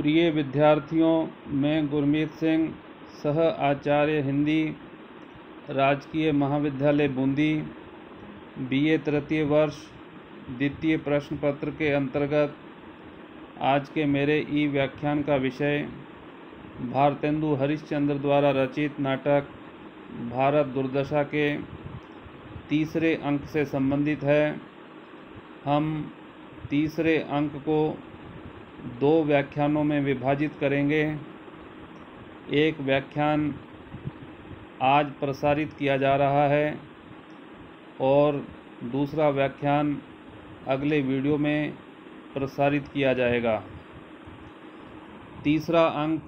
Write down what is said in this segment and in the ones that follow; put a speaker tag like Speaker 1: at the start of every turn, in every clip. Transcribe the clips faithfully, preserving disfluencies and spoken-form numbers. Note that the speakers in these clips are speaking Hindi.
Speaker 1: प्रिय विद्यार्थियों, मैं गुरमीत सिंह, सह आचार्य हिंदी, राजकीय महाविद्यालय बूंदी, बीए तृतीय वर्ष, द्वितीय प्रश्न पत्र के अंतर्गत आज के मेरे ई व्याख्यान का विषय भारतेंदु हरिश्चंद्र द्वारा रचित नाटक भारत दुर्दशा के तीसरे अंक से संबंधित है। हम तीसरे अंक को दो व्याख्यानों में विभाजित करेंगे। एक व्याख्यान आज प्रसारित किया जा रहा है और दूसरा व्याख्यान अगले वीडियो में प्रसारित किया जाएगा। तीसरा अंक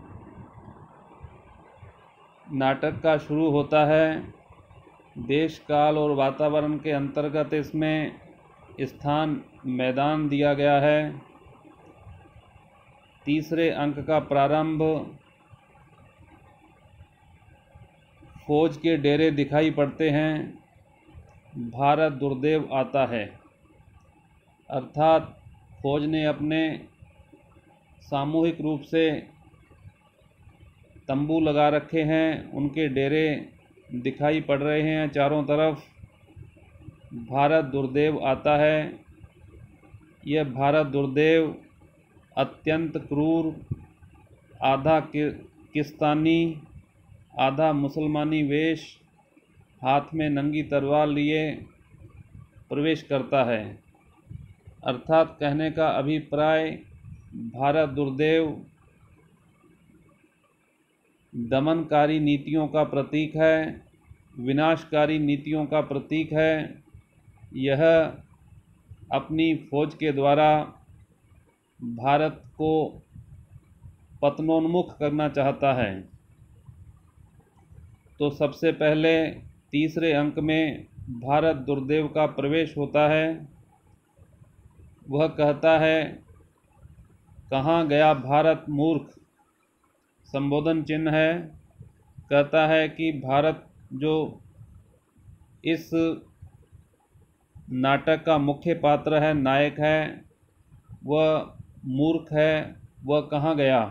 Speaker 1: नाटक का शुरू होता है। देश काल और वातावरण के अंतर्गत इसमें स्थान मैदान दिया गया है। तीसरे अंक का प्रारंभ फौज के डेरे दिखाई पड़ते हैं। भारत दुर्देव आता है, अर्थात फौज ने अपने सामूहिक रूप से तंबू लगा रखे हैं, उनके डेरे दिखाई पड़ रहे हैं चारों तरफ। भारत दुर्देव आता है। यह भारत दुर्देव अत्यंत क्रूर, आधा किस्तानी आधा मुसलमानी वेश, हाथ में नंगी तलवार लिए प्रवेश करता है। अर्थात कहने का अभिप्राय, भारत दुर्देव दमनकारी नीतियों का प्रतीक है, विनाशकारी नीतियों का प्रतीक है। यह अपनी फौज के द्वारा भारत को पतनोन्मुख करना चाहता है। तो सबसे पहले तीसरे अंक में भारत दुर्देव का प्रवेश होता है। वह कहता है, कहाँ गया भारत मूर्ख, संबोधन चिन्ह है। कहता है कि भारत जो इस नाटक का मुख्य पात्र है, नायक है, वह मूर्ख है। वह कहाँ गया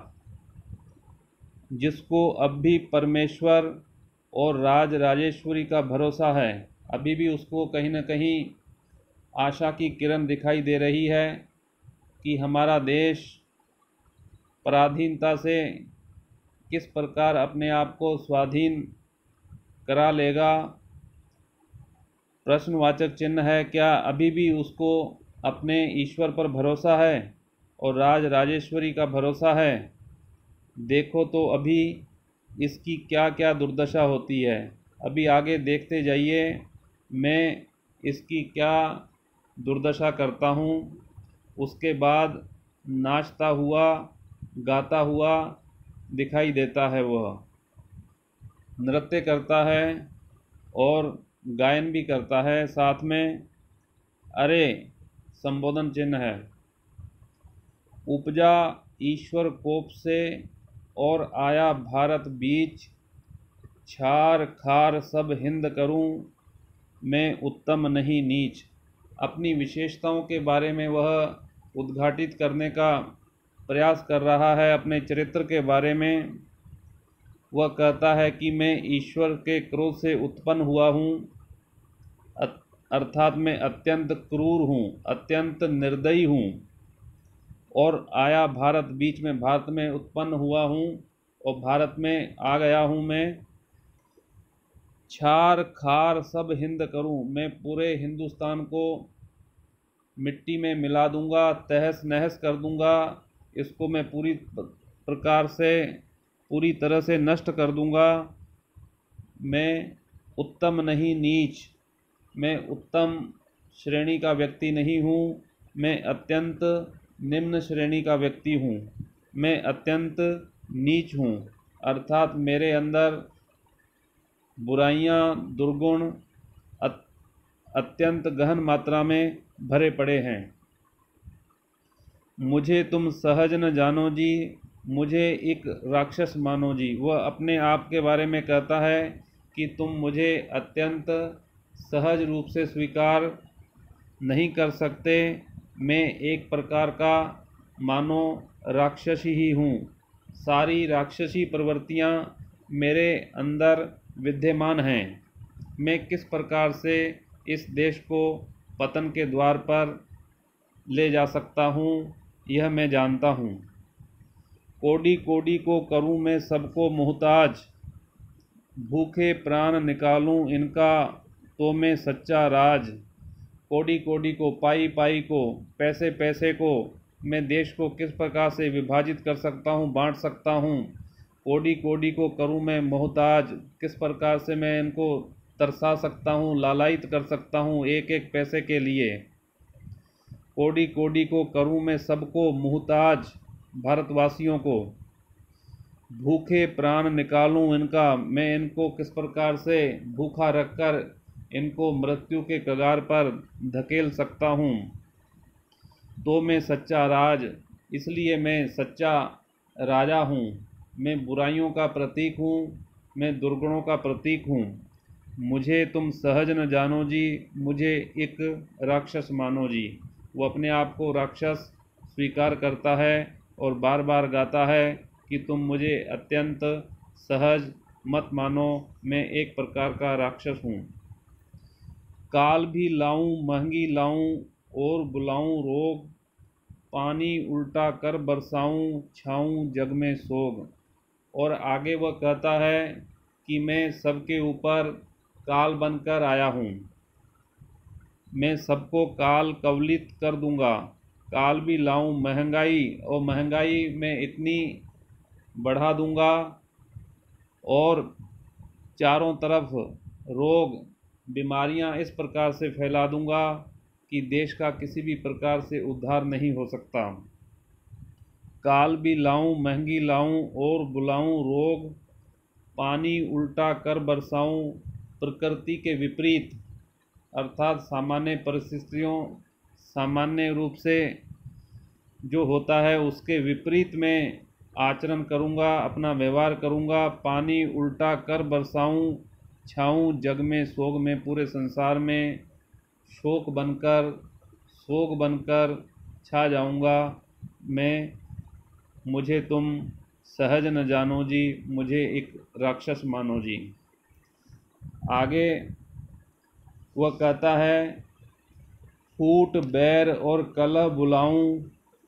Speaker 1: जिसको अब भी परमेश्वर और राज राजेश्वरी का भरोसा है। अभी भी उसको कहीं न कहीं आशा की किरण दिखाई दे रही है कि हमारा देश पराधीनता से किस प्रकार अपने आप को स्वाधीन करा लेगा। प्रश्नवाचक चिन्ह है, क्या अभी भी उसको अपने ईश्वर पर भरोसा है और राज राजेश्वरी का भरोसा है? देखो तो अभी इसकी क्या क्या दुर्दशा होती है। अभी आगे देखते जाइए, मैं इसकी क्या दुर्दशा करता हूँ। उसके बाद नाचता हुआ, गाता हुआ दिखाई देता है। वह नृत्य करता है और गायन भी करता है साथ में। अरे, संबोधन चिन्ह है। उपजा ईश्वर कोप से और आया भारत बीच, छार खार सब हिंद करूं, मैं उत्तम नहीं नीच। अपनी विशेषताओं के बारे में वह उद्घाटित करने का प्रयास कर रहा है। अपने चरित्र के बारे में वह कहता है कि मैं ईश्वर के क्रोध से उत्पन्न हुआ हूँ, अर्थात मैं अत्यंत क्रूर हूँ, अत्यंत निर्दयी हूँ, और आया भारत बीच में, भारत में उत्पन्न हुआ हूँ और भारत में आ गया हूँ मैं। छार खार सब हिंद करूँ, मैं पूरे हिंदुस्तान को मिट्टी में मिला दूंगा, तहस नहस कर दूंगा। इसको मैं पूरी प्रकार से, पूरी तरह से नष्ट कर दूंगा। मैं उत्तम नहीं नीच, मैं उत्तम श्रेणी का व्यक्ति नहीं हूँ, मैं अत्यंत निम्न श्रेणी का व्यक्ति हूँ, मैं अत्यंत नीच हूँ। अर्थात मेरे अंदर बुराइयाँ, दुर्गुण अत्यंत गहन मात्रा में भरे पड़े हैं। मुझे तुम सहज न जानो जी, मुझे एक राक्षस मानो जी। वह अपने आप के बारे में कहता है कि तुम मुझे अत्यंत सहज रूप से स्वीकार नहीं कर सकते। मैं एक प्रकार का मानो राक्षसी ही हूँ। सारी राक्षसी प्रवृत्तियाँ मेरे अंदर विद्यमान हैं। मैं किस प्रकार से इस देश को पतन के द्वार पर ले जा सकता हूँ, यह मैं जानता हूँ। कोडि कोडि को करूँ मैं सबको मोहताज, भूखे प्राण निकालूँ इनका तो मैं सच्चा राज। कोडि कोडि को, पाई पाई को, पैसे पैसे को मैं देश को किस प्रकार से विभाजित कर सकता हूँ, बांट सकता हूँ। कोडि कोडि को करूँ मैं मोहताज, किस प्रकार से मैं इनको तरसा सकता हूँ, लालायित कर सकता हूँ एक एक पैसे के लिए। कोडि कोडि को करूँ मैं सबको मोहताज, भारतवासियों को, भूखे प्राण निकालूं इनका, मैं इनको किस प्रकार से भूखा रखकर इनको मृत्यु के कगार पर धकेल सकता हूँ। तो मैं सच्चा राज, इसलिए मैं सच्चा राजा हूँ। मैं बुराइयों का प्रतीक हूँ, मैं दुर्गुणों का प्रतीक हूँ। मुझे तुम सहज न जानो जी, मुझे एक राक्षस मानो जी। वो अपने आप को राक्षस स्वीकार करता है और बार बार गाता है कि तुम मुझे अत्यंत सहज मत मानो, मैं एक प्रकार का राक्षस हूँ। काल भी लाऊं महंगी लाऊं और बुलाऊं रोग, पानी उल्टा कर बरसाऊं छाऊं जग में सोग। और आगे वह कहता है कि मैं सबके ऊपर काल बनकर आया हूँ, मैं सबको काल कवलित कर दूंगा। काल भी लाऊं महंगाई, और महंगाई में इतनी बढ़ा दूंगा और चारों तरफ रोग बीमारियां इस प्रकार से फैला दूंगा कि देश का किसी भी प्रकार से उद्धार नहीं हो सकता। काल भी लाऊं महंगी लाऊं और बुलाऊं रोग, पानी उल्टा कर बरसाऊं प्रकृति के विपरीत, अर्थात सामान्य परिस्थितियों, सामान्य रूप से जो होता है उसके विपरीत में आचरण करूंगा, अपना व्यवहार करूंगा। पानी उल्टा कर बरसाऊं छाऊं जग में सोग, में पूरे संसार में शोक बनकर सोग बनकर छा जाऊंगा मैं। मुझे तुम सहज न जानो जी, मुझे एक राक्षस मानो जी। आगे वह कहता है, फूट बैर और कलह बुलाऊं,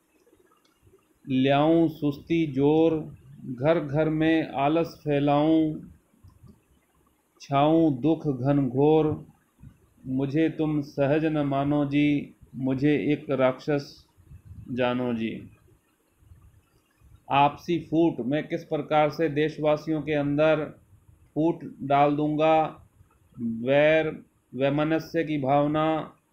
Speaker 1: ल्याऊं सुस्ती जोर, घर घर में आलस फैलाऊं, छाऊं दुख घनघोर। मुझे तुम सहज न मानो जी, मुझे एक राक्षस जानो जी। आपसी फूट, मैं किस प्रकार से देशवासियों के अंदर फूट डाल दूंगा, वैर वैमनस्य की भावना,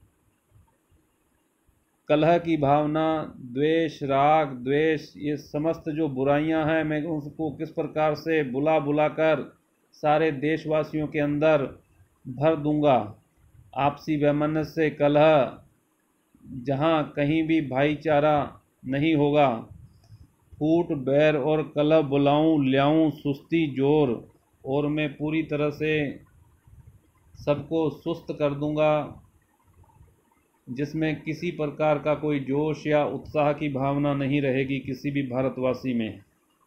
Speaker 1: कलह की भावना, द्वेष राग द्वेष, ये समस्त जो बुराइयां हैं मैं उसको किस प्रकार से बुला बुला कर सारे देशवासियों के अंदर भर दूंगा। आपसी वैमनस्य कलह, जहाँ कहीं भी भाईचारा नहीं होगा। फूट बैर और कलह बुलाऊं, ल्याऊं सुस्ती जोर, और मैं पूरी तरह से सबको सुस्त कर दूंगा, जिसमें किसी प्रकार का कोई जोश या उत्साह की भावना नहीं रहेगी किसी भी भारतवासी में।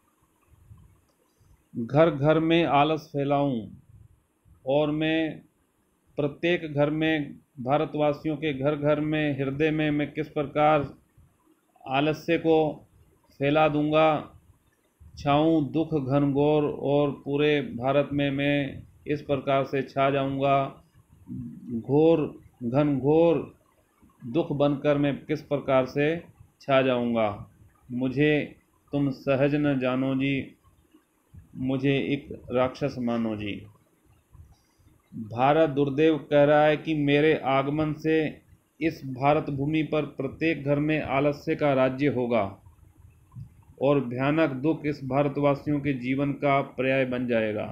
Speaker 1: घर घर में आलस फैलाऊं, और मैं प्रत्येक घर में, भारतवासियों के घर घर में, हृदय में मैं किस प्रकार आलस्य को फैला दूंगा। छाऊं दुख घनघोर, और पूरे भारत में मैं इस प्रकार से छा जाऊंगा। घोर घनघोर दुख बनकर मैं किस प्रकार से छा जाऊंगा। मुझे तुम सहज न जानो जी, मुझे एक राक्षस मानो जी। भारत दुर्देव कह रहा है कि मेरे आगमन से इस भारत भूमि पर प्रत्येक घर में आलस्य का राज्य होगा और भयानक दुख इस भारतवासियों के जीवन का पर्याय बन जाएगा।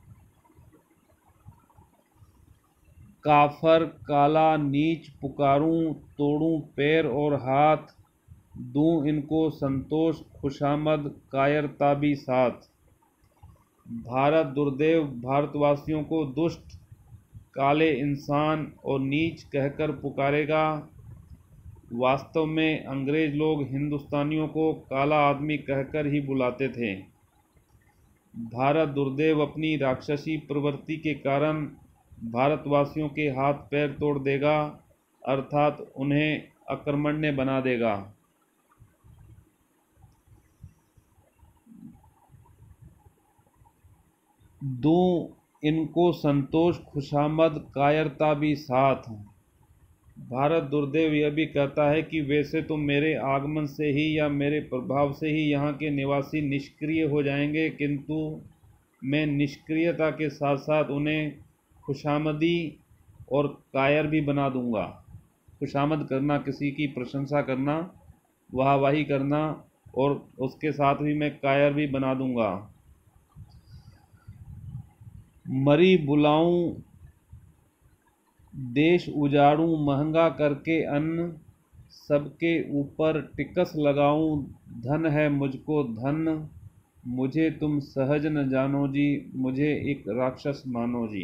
Speaker 1: काफर काला नीच पुकारूं, तोड़ूं पैर और हाथ, दूं इनको संतोष खुशामद कायरता भी साथ। भारत दुर्देव भारतवासियों को दुष्ट, काले इंसान और नीच कहकर पुकारेगा, वास्तव में अंग्रेज लोग हिंदुस्तानियों को काला आदमी कहकर ही बुलाते थे। भारत दुर्दैव अपनी राक्षसी प्रवृत्ति के कारण भारतवासियों के हाथ पैर तोड़ देगा, अर्थात उन्हें अकर्मण्य बना देगा। दूं इनको संतोष खुशामद कायरता भी साथ। भारत दुर्दैव यह भी कहता है कि वैसे तो मेरे आगमन से ही या मेरे प्रभाव से ही यहाँ के निवासी निष्क्रिय हो जाएंगे, किंतु मैं निष्क्रियता के साथ साथ उन्हें खुशामदी और कायर भी बना दूंगा। खुशामद करना, किसी की प्रशंसा करना, वाहवाही करना, और उसके साथ ही मैं कायर भी बना दूंगा। मरी बुलाऊं, देश उजाड़ूं, महंगा करके अन्न, सबके ऊपर टिकस लगाऊं, धन है मुझको धन, मुझे तुम सहज न जानो जी, मुझे एक राक्षस मानो जी।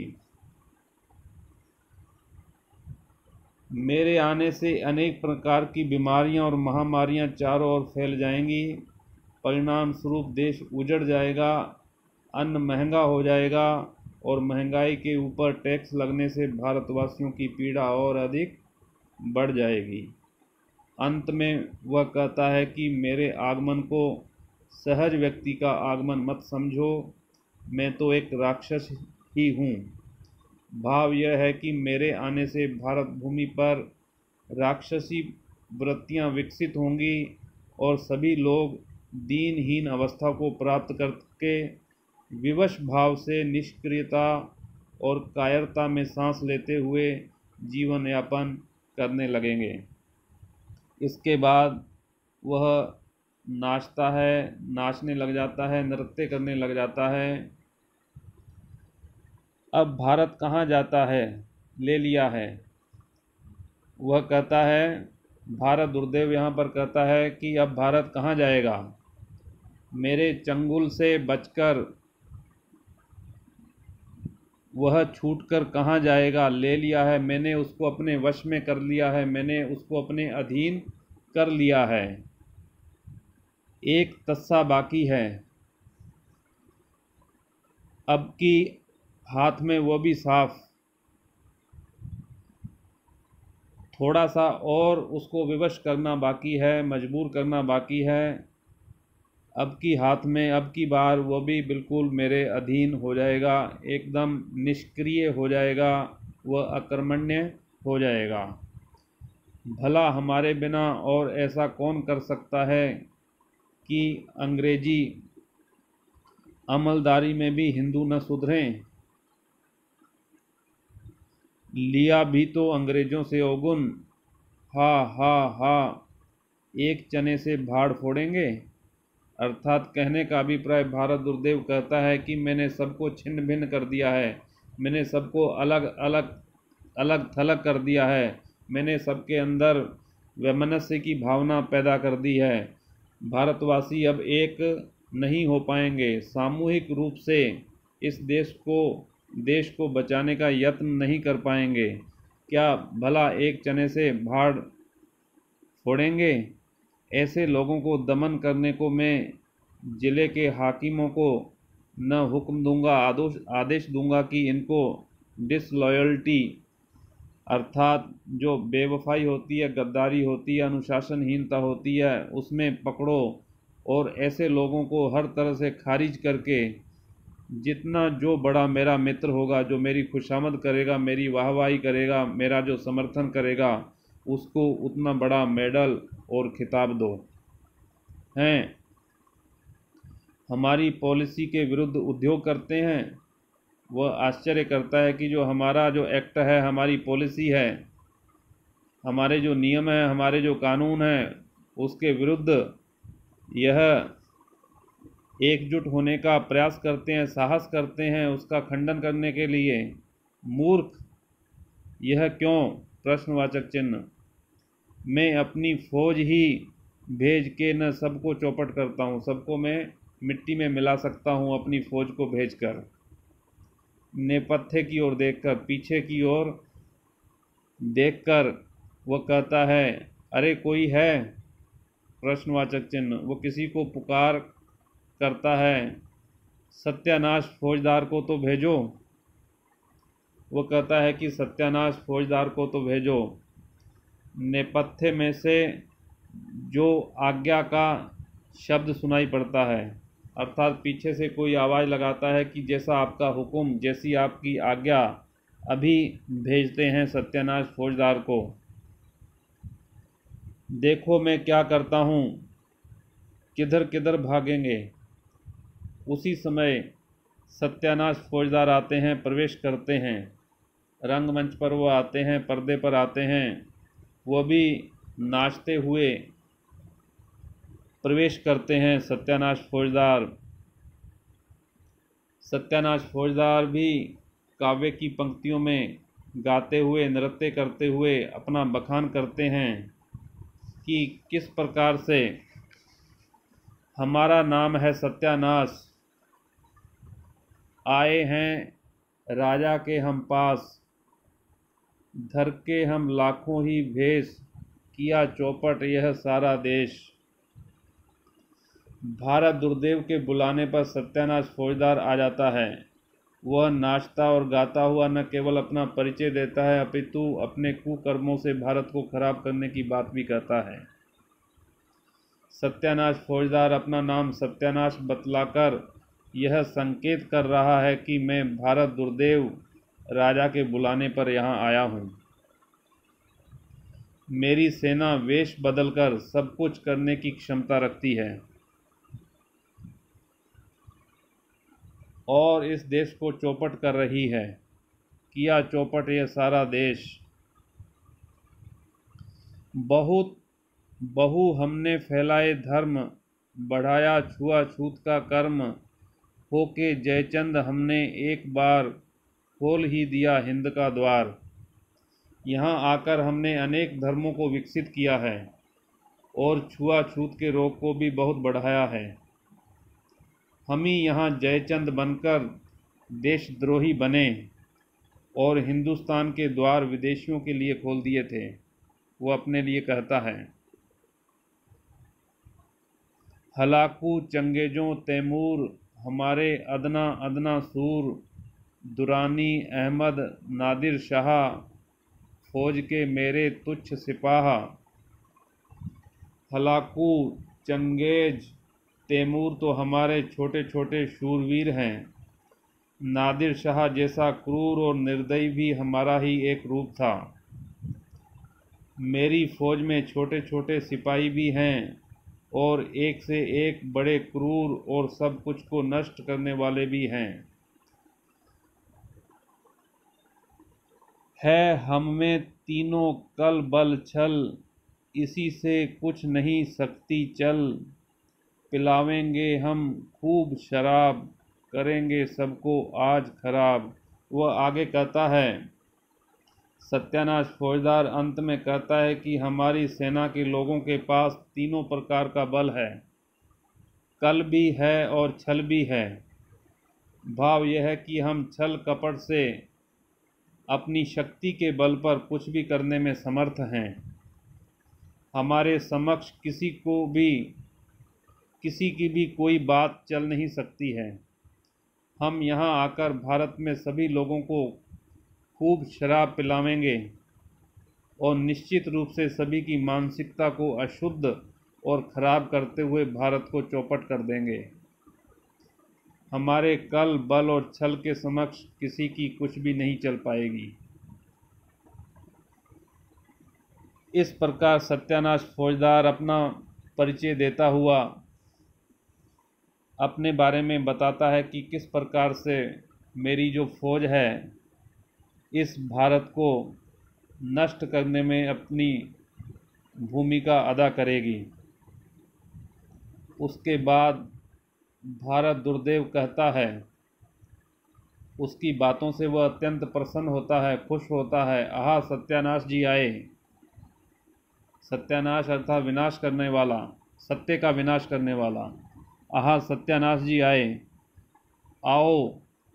Speaker 1: मेरे आने से अनेक प्रकार की बीमारियां और महामारियां चारों ओर फैल जाएंगी, परिणाम स्वरूप देश उजड़ जाएगा, अन्न महंगा हो जाएगा, और महंगाई के ऊपर टैक्स लगने से भारतवासियों की पीड़ा और अधिक बढ़ जाएगी। अंत में वह कहता है कि मेरे आगमन को सहज व्यक्ति का आगमन मत समझो, मैं तो एक राक्षस ही हूँ। भाव यह है कि मेरे आने से भारत भूमि पर राक्षसी वृत्तियाँ विकसित होंगी और सभी लोग दीनहीन अवस्था को प्राप्त करके विवश भाव से निष्क्रियता और कायरता में सांस लेते हुए जीवन यापन करने लगेंगे। इसके बाद वह नाचता है, नाचने लग जाता है, नृत्य करने लग जाता है। अब भारत कहाँ जाता है? ले लिया है। वह कहता है, भारत दुर्दैव यहाँ पर कहता है कि अब भारत कहाँ जाएगा? मेरे चंगुल से बचकर वह छूटकर कहाँ जाएगा? ले लिया है, मैंने उसको अपने वश में कर लिया है, मैंने उसको अपने अधीन कर लिया है। एक तस्सा बाकी है, अब की हाथ में वो भी साफ, थोड़ा सा और उसको विवश करना बाकी है, मजबूर करना बाकी है। अब की हाथ में, अब की बार वो भी बिल्कुल मेरे अधीन हो जाएगा, एकदम निष्क्रिय हो जाएगा, वह अकर्मण्य हो जाएगा। भला हमारे बिना और ऐसा कौन कर सकता है कि अंग्रेजी अमलदारी में भी हिंदू न सुधरें? लिया भी तो अंग्रेजों से अवगुण, हा हा हा, एक चने से भाड़ फोड़ेंगे। अर्थात कहने का अभिप्राय भारत दुर्दैव कहता है कि मैंने सबको छिन्न भिन्न कर दिया है, मैंने सबको अलग अलग अलग थलग कर दिया है, मैंने सबके अंदर वैमनस्य की भावना पैदा कर दी है। भारतवासी अब एक नहीं हो पाएंगे, सामूहिक रूप से इस देश को देश को बचाने का यत्न नहीं कर पाएंगे। क्या भला एक चने से भाड़ फोड़ेंगे? ऐसे लोगों को दमन करने को मैं ज़िले के हाकिमों को न हुक्म दूंगा, आदेश आदेश दूंगा कि इनको डिसलॉयल्टी अर्थात जो बेवफाई होती है, गद्दारी होती है, अनुशासनहीनता होती है, उसमें पकड़ो और ऐसे लोगों को हर तरह से खारिज करके जितना जो बड़ा मेरा मित्र होगा, जो मेरी खुशामद करेगा, मेरी वाहवाही करेगा, मेरा जो समर्थन करेगा, उसको उतना बड़ा मेडल और खिताब दो। हैं हमारी पॉलिसी के विरुद्ध उद्योग करते हैं। वह आश्चर्य करता है कि जो हमारा जो एक्ट है, हमारी पॉलिसी है, हमारे जो नियम हैं, हमारे जो कानून हैं, उसके विरुद्ध यह एकजुट होने का प्रयास करते हैं, साहस करते हैं उसका खंडन करने के लिए। मूर्ख, यह क्यों? प्रश्नवाचक चिन्ह। मैं अपनी फौज ही भेज के न सबको चौपट करता हूँ, सबको मैं मिट्टी में मिला सकता हूँ अपनी फौज को भेजकर। नेपथ्य की ओर देखकर, पीछे की ओर देखकर वह कहता है अरे कोई है? प्रश्नवाचक चिन्ह। वो किसी को पुकार करता है, सत्यानाश फौजदार को तो भेजो। वो कहता है कि सत्यानाश फौजदार को तो भेजो। नेपथ्य में से जो आज्ञा का शब्द सुनाई पड़ता है, अर्थात पीछे से कोई आवाज़ लगाता है कि जैसा आपका हुक्म, जैसी आपकी आज्ञा, अभी भेजते हैं सत्यानाश फौजदार को। देखो मैं क्या करता हूँ, किधर किधर भागेंगे। उसी समय सत्यानाश फौजदार आते हैं, प्रवेश करते हैं। रंगमंच पर वो आते हैं, पर्दे पर आते हैं। वो भी नाचते हुए प्रवेश करते हैं सत्यानाश फौजदार। सत्यानाश फौजदार भी काव्य की पंक्तियों में गाते हुए, नृत्य करते हुए अपना बखान करते हैं कि किस प्रकार से हमारा नाम है सत्यानाश, आए हैं राजा के हम पास, धर के हम लाखों ही भेष, किया चौपट यह सारा देश। भारत दुर्देव के बुलाने पर सत्यानाश फौजदार आ जाता है। वह नाचता और गाता हुआ न केवल अपना परिचय देता है, अपितु अपने कुकर्मों से भारत को खराब करने की बात भी कहता है। सत्यानाश फौजदार अपना नाम सत्यानाश बतलाकर यह संकेत कर रहा है कि मैं भारत दुर्देव राजा के बुलाने पर यहाँ आया हूँ। मेरी सेना वेश बदलकर सब कुछ करने की क्षमता रखती है और इस देश को चौपट कर रही है। किया चौपट यह सारा देश। बहुत बहु हमने फैलाए धर्म, बढ़ाया छुआछूत का कर्म, होके जयचंद हमने एक बार खोल ही दिया हिंद का द्वार। यहाँ आकर हमने अनेक धर्मों को विकसित किया है और छुआछूत के रोग को भी बहुत बढ़ाया है। हम ही यहाँ जयचंद बनकर देशद्रोही बने और हिंदुस्तान के द्वार विदेशियों के लिए खोल दिए थे। वो अपने लिए कहता है, हलाकू चंगेजों तैमूर, हमारे अदना अदना सूर, दुरानी अहमद नादिर शाह, फौज के मेरे तुच्छ सिपाहा। हलाकू चंगेज तैमूर तो हमारे छोटे छोटे शूरवीर हैं। नादिर शाह जैसा क्रूर और निर्दयी भी हमारा ही एक रूप था। मेरी फौज में छोटे छोटे सिपाही भी हैं और एक से एक बड़े क्रूर और सब कुछ को नष्ट करने वाले भी हैं। है हम में तीनों कल बल छल, इसी से कुछ नहीं सकती चल। पिलावेंगे हम खूब शराब, करेंगे सबको आज खराब। वह आगे कहता है, सत्यानाश फौजदार अंत में कहता है कि हमारी सेना के लोगों के पास तीनों प्रकार का बल है, कल भी है और छल भी है। भाव यह है कि हम छल कपट से अपनी शक्ति के बल पर कुछ भी करने में समर्थ हैं। हमारे समक्ष किसी को भी किसी की भी कोई बात चल नहीं सकती है। हम यहाँ आकर भारत में सभी लोगों को खूब शराब पिलावेंगे और निश्चित रूप से सभी की मानसिकता को अशुद्ध और खराब करते हुए भारत को चौपट कर देंगे। हमारे कल बल और छल के समक्ष किसी की कुछ भी नहीं चल पाएगी। इस प्रकार सत्यानाश फौजदार अपना परिचय देता हुआ अपने बारे में बताता है कि किस प्रकार से मेरी जो फौज है इस भारत को नष्ट करने में अपनी भूमिका अदा करेगी। उसके बाद भारत दुर्देव कहता है, उसकी बातों से वह अत्यंत प्रसन्न होता है, खुश होता है। आहा सत्यानाश जी आए। सत्यानाश अर्थात विनाश करने वाला, सत्य का विनाश करने वाला। आहा सत्यानाश जी आए। आओ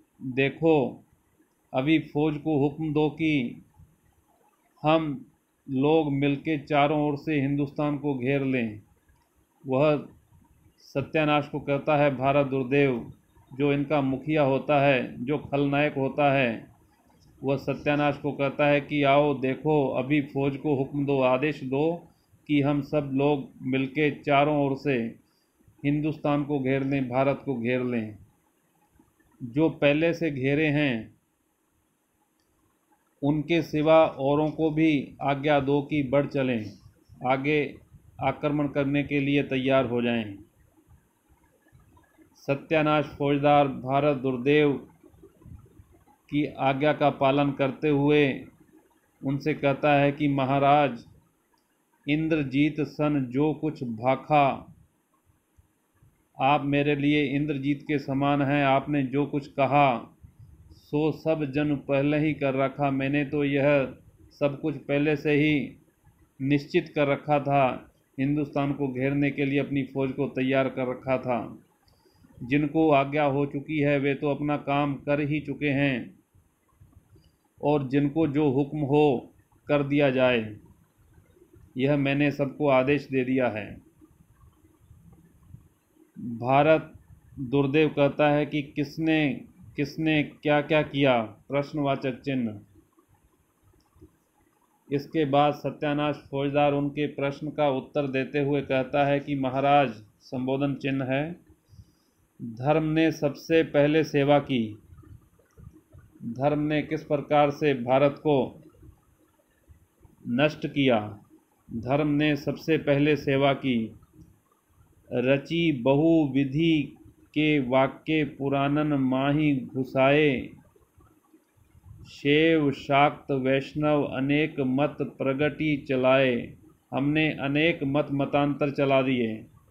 Speaker 1: देखो, अभी फौज को हुक्म दो कि हम लोग मिलके चारों ओर से हिंदुस्तान को घेर लें। वह सत्यानाश को कहता है भारत दुर्देव, जो इनका मुखिया होता है, जो खलनायक होता है, वह सत्यानाश को कहता है कि आओ देखो, अभी फौज को हुक्म दो, आदेश दो कि हम सब लोग मिलके चारों ओर से हिंदुस्तान को घेर लें, भारत को घेर लें। जो पहले से घेरे हैं उनके सिवा औरों को भी आज्ञा दो कि बढ़ चलें, आगे आक्रमण करने के लिए तैयार हो जाएं। सत्यानाश फौजदार भारत दुर्देव की आज्ञा का पालन करते हुए उनसे कहता है कि महाराज, इंद्रजीत सन जो कुछ भाखा, आप मेरे लिए इंद्रजीत के समान हैं। आपने जो कुछ कहा सो सब जन पहले ही कर रखा। मैंने तो यह सब कुछ पहले से ही निश्चित कर रखा था, हिंदुस्तान को घेरने के लिए अपनी फौज को तैयार कर रखा था। जिनको आज्ञा हो चुकी है वे तो अपना काम कर ही चुके हैं, और जिनको जो हुक्म हो कर दिया जाए, यह मैंने सबको आदेश दे दिया है। भारत दुर्देव कहता है कि किसने किसने क्या क्या किया, प्रश्नवाचक चिन्ह। इसके बाद सत्यानाश फौजदार उनके प्रश्न का उत्तर देते हुए कहता है कि महाराज, संबोधन चिन्ह है, धर्म ने सबसे पहले सेवा की। धर्म ने किस प्रकार से भारत को नष्ट किया? धर्म ने सबसे पहले सेवा की। रची बहुविधि के वाक्य पुराणन माही घुसाए, शैव शाक्त वैष्णव अनेक मत प्रगति चलाए। हमने अनेक मत मतांतर चला दिए।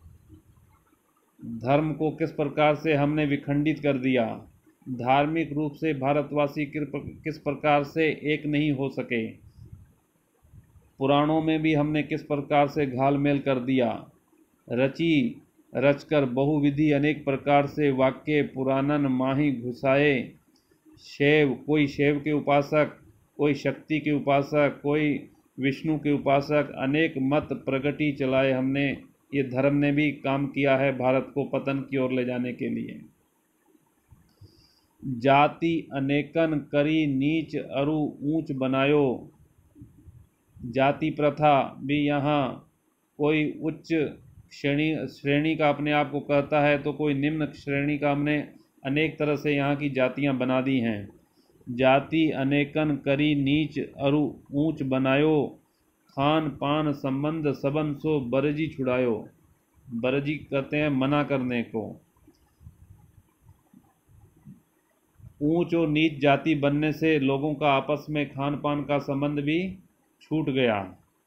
Speaker 1: धर्म को किस प्रकार से हमने विखंडित कर दिया। धार्मिक रूप से भारतवासी किस प्रकार से एक नहीं हो सके। पुराणों में भी हमने किस प्रकार से घालमेल कर दिया। रची रचकर बहुविधि अनेक प्रकार से वाक्य पुराणन माही घुसाए। शैव, कोई शैव के उपासक, कोई शक्ति के उपासक, कोई विष्णु के उपासक, अनेक मत प्रगति चलाए। हमने, ये धर्म ने भी काम किया है भारत को पतन की ओर ले जाने के लिए। जाति अनेकन करी नीच अरु ऊंच बनायो। जाति प्रथा भी यहाँ कोई उच्च श्रेणी श्रेणी का अपने आप को कहता है, तो कोई निम्न श्रेणी का हमने अनेक तरह से यहाँ की जातियाँ बना दी हैं। जाति अनेकन करी नीच अरु ऊंच बनायो, खान पान संबंध सबन सो बरजी छुड़ायो। बरजी कहते हैं मना करने को। ऊंच और नीच जाति बनने से लोगों का आपस में खान पान का संबंध भी छूट गया।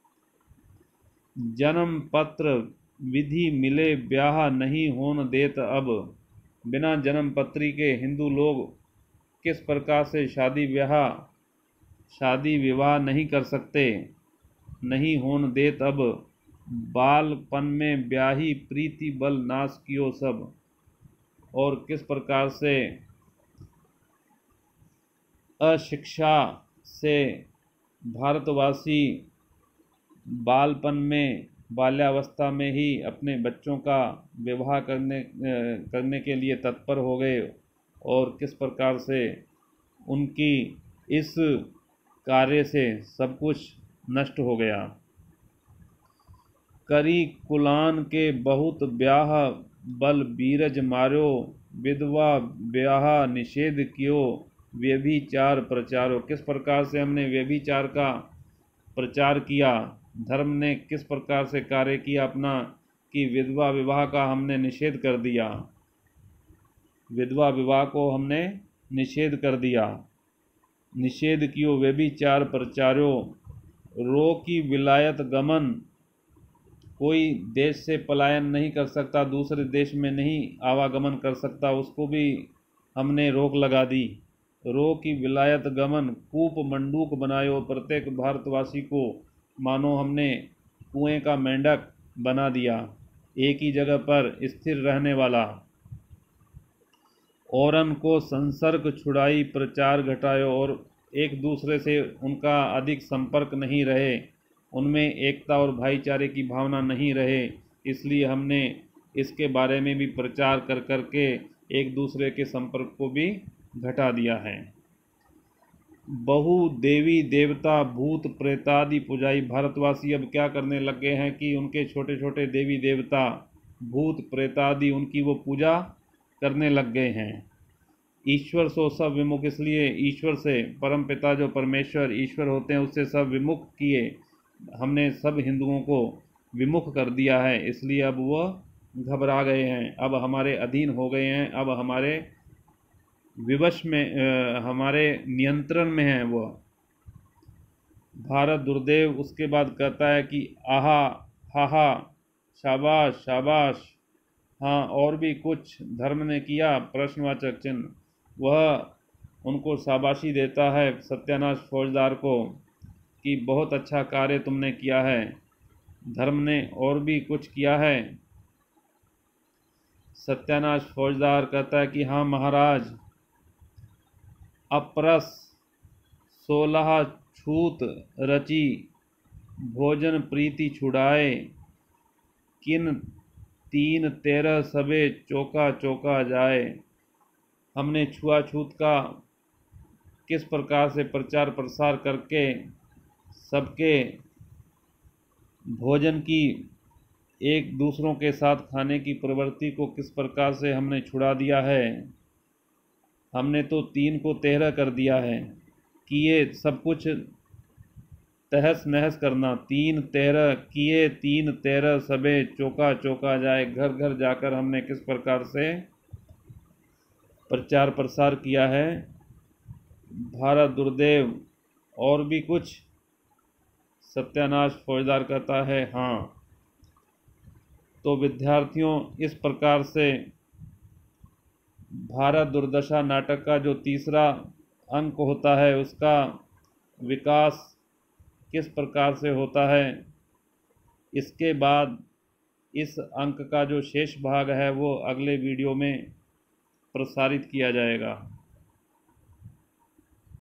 Speaker 1: जन्म पत्र विधि मिले ब्याह नहीं होन देत अब। बिना जन्म पत्री के हिंदू लोग किस प्रकार से शादी ब्याह शादी विवाह नहीं कर सकते। नहीं होन देत अब। बालपन में ब्याही प्रीति बल नाश कियो सब। और किस प्रकार से अशिक्षा से भारतवासी बालपन में, बाल्यावस्था में ही अपने बच्चों का विवाह करने करने के लिए तत्पर हो गए, और किस प्रकार से उनकी इस कार्य से सब कुछ नष्ट हो गया। करी कुलान के बहुत ब्याह बल बीरज मार्यो। विधवा ब्याह निषेध कियो व्यभिचार प्रचारो। किस प्रकार से हमने व्यभिचार का प्रचार किया। धर्म ने किस प्रकार से कार्य किया अपना, कि विधवा विवाह का हमने निषेध कर दिया। विधवा विवाह को हमने निषेध कर दिया। निषेध कियो व्यभिचार प्रचारो। रो की विलायत गमन। कोई देश से पलायन नहीं कर सकता, दूसरे देश में नहीं आवागमन कर सकता, उसको भी हमने रोक लगा दी। रो की विलायत गमन। कूप मंडूक बनायो। प्रत्येक भारतवासी को मानो हमने कुएं का मेंढक बना दिया, एक ही जगह पर स्थिर रहने वाला। औरन को संसर्ग छुड़ाई प्रचार घटायो। और एक दूसरे से उनका अधिक संपर्क नहीं रहे, उनमें एकता और भाईचारे की भावना नहीं रहे, इसलिए हमने इसके बारे में भी प्रचार कर कर के एक दूसरे के संपर्क को भी घटा दिया है। बहु देवी देवता भूत प्रेतादि पुजारी भारतवासी अब क्या करने लग गए हैं कि उनके छोटे छोटे देवी देवता भूत प्रेतादि उनकी वो पूजा करने लग गए हैं। ईश्वर सो सब विमुख, इसलिए ईश्वर से, परम पिता जो परमेश्वर ईश्वर होते हैं, उससे सब विमुख किए हमने सब हिंदुओं को विमुख कर दिया है, इसलिए अब वह घबरा गए हैं, अब हमारे अधीन हो गए हैं, अब हमारे विवश में आ, हमारे नियंत्रण में है वह। भारत दुर्देव उसके बाद कहता है कि आहा हाहा शाबाश शाबाश, हाँ और भी कुछ धर्म ने किया, प्रश्नवाचक चिन्ह। वह उनको शाबाशी देता है सत्यानाश फौजदार को कि बहुत अच्छा कार्य तुमने किया है। धर्म ने और भी कुछ किया है? सत्यानाश फौजदार कहता है कि हाँ महाराज, अपरस सोलह छूत रची, भोजन प्रीति छुड़ाए, किन तीन तेरह सबे चौका चौका जाए। हमने छुआछूत का किस प्रकार से प्रचार प्रसार करके सबके भोजन की, एक दूसरों के साथ खाने की प्रवृत्ति को किस प्रकार से हमने छुड़ा दिया है। हमने तो तीन को तेरह कर दिया है कि ये सब कुछ तहस नहस करना। तीन तेरह किए, तीन तेरह सबे चौका चौका जाए। घर घर जाकर हमने किस प्रकार से प्रचार प्रसार किया है। भारत दुर्देव और भी कुछ? सत्यानाश फौजदार कहता है हाँ। तो विद्यार्थियों, इस प्रकार से भारत दुर्दशा नाटक का जो तीसरा अंक होता है उसका विकास किस प्रकार से होता है, इसके बाद इस अंक का जो शेष भाग है वो अगले वीडियो में प्रसारित किया जाएगा।